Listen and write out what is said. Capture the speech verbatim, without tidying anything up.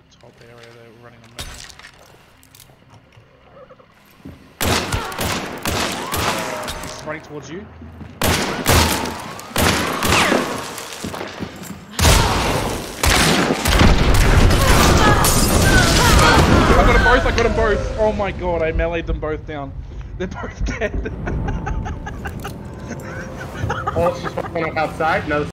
top area there, running on metal. He's running towards you. I got them both, I got them both. Oh my god, I meleeed them both down. They're both dead. Oh, it's just one outside? No.